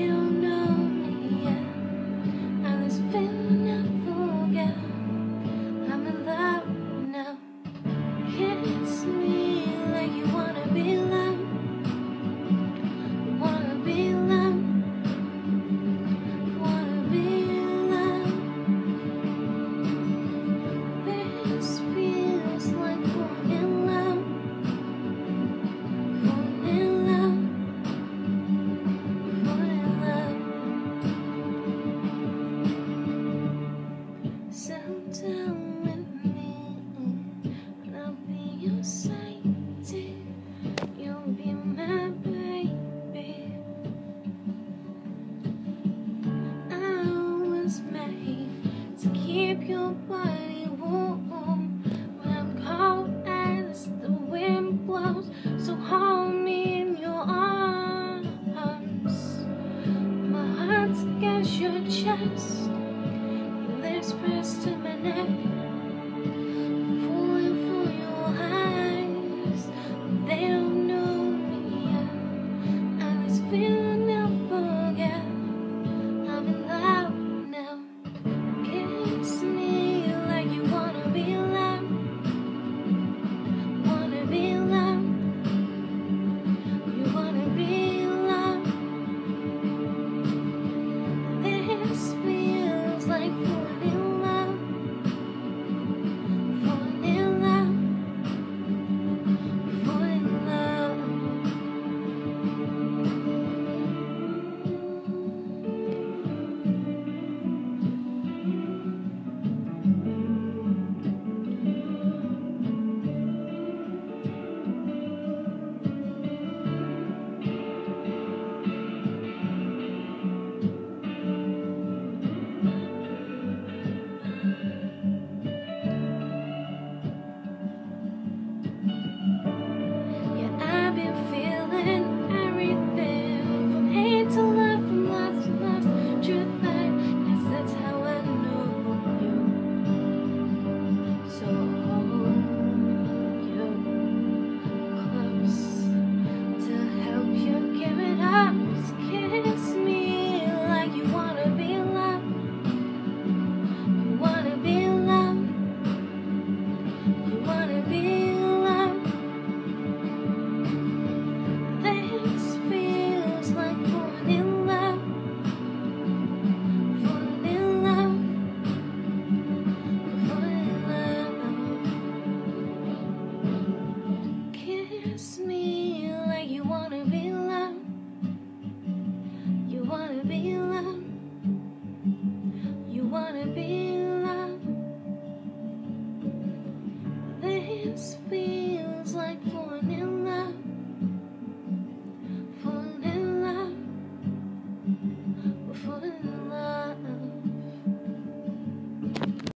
don't know me yet, and this feeling I forget. I'm in love now. Kiss me like you wanna be loved. Wanna be loved. Wanna be loved. This feels like falling in love. Falling in love. Falling in love. Settle down with me, and I'll be your sidekick. You'll be my baby. I was made to keep your body warm when I'm cold as the wind blows. So hold me in your arms. My heart's against your chest. Your lips pressed to my neck. Falling for your eyes. They don't know me yet, and this feeling I'll forget. I'm in love now. Kiss me like you wanna be loved. Wanna be loved. You wanna be loved. This feels like falling in love. Falling in love. Falling in love. Yeah, I've been feeling everything from hate to love, from love to lust. Truth, I guess that's how I know you. So hold you close to help you give it up. Just kiss me like you wanna be loved. You wanna be loved. You wanna be loved. This feels like falling in love. Falling in love. Falling in love. Kiss me like you wanna be loved. You wanna be